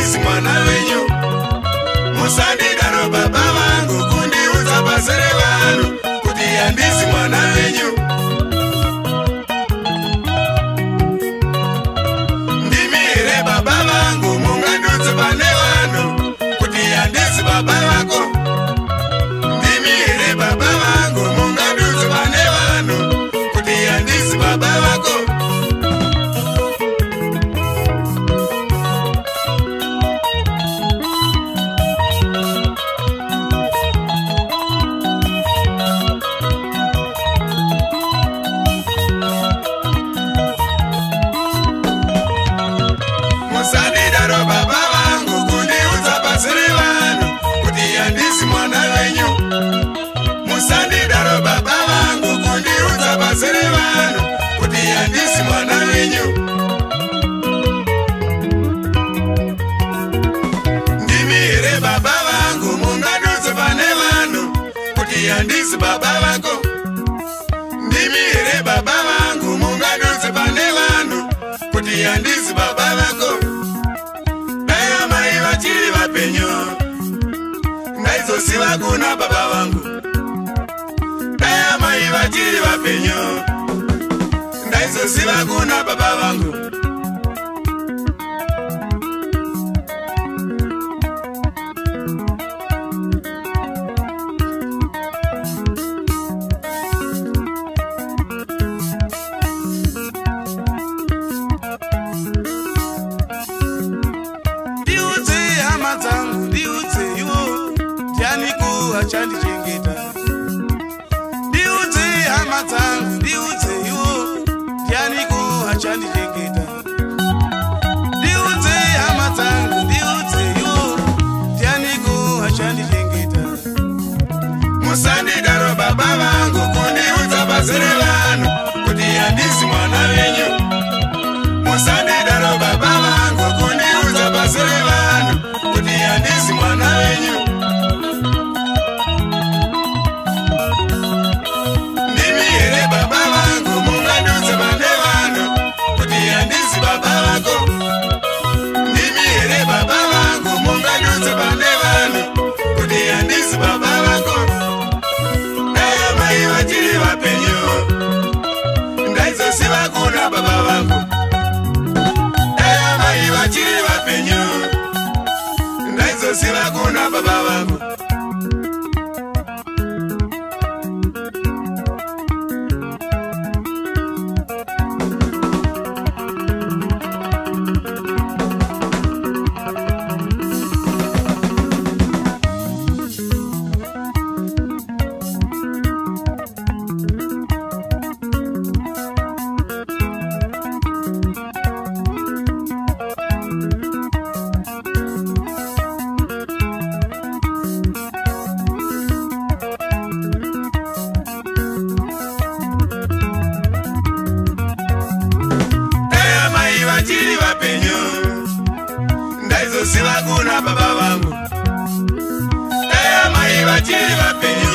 handisi mwana wenyu. Musandidaro baba vangu kundiudza pasere vanhu kuti handisi mwana wenyu. Ndimi here baba vangu mungandudze pane vanhu kuti handisi baba vako. Ndimi here baba vangu mungandudze pane vanhu kuti handisi baba vako. Musandidaro baba vangu kundiudza pasere vanhu kuti handisi mwana wenyu. Musandidaro baba vangu kundiudza pasere vanhu kuti handisi mwana wenyu. Ndimi here baba vangu mungandudze pane vanhu kuti handisi baba vako. Ndimi here baba vangu mungandudze pane vanhu kuti handisi baba vako. Dai mai vachiri vapenyu ndaizoziva kuna baba vangu. Dai mai vachiri vapenyu ndaizoziva kuna baba vangu. Ndiudze iwo ndianiko achandichengeta. Ndiudze hama dzangu, ndiudze iwo ndianiko achandichengeta. Ndiudze hama dzangu, ndiudze iwo ndianiko achandichengeta. Musandidaro baba vangu kundiudza pasere vanhu kuti handisi mwana wenyu. Musandidaro baba vangu kundiudza pasere vanhu kuti handisi mwana wenyu. Ndimi here baba vangu mungandudze pane vanhu kuti handisi baba vako. Ndimi here baba vangu mungandudze pane vanhu kuti handisi baba vako. Dai mai vachiri vapenyu ndaizoziva kuna baba vangu. Dai mai vachiri vapenyu ndaizoziva kuna baba vangu. Vachiri vapenyu ndaizoziva kuna baba vangu. Dai mai vachiri vapenyu